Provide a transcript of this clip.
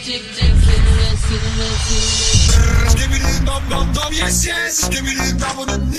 cik cik sürme sürme sürme. Give me the dum dum dum, yes yes. Give me the dum dum.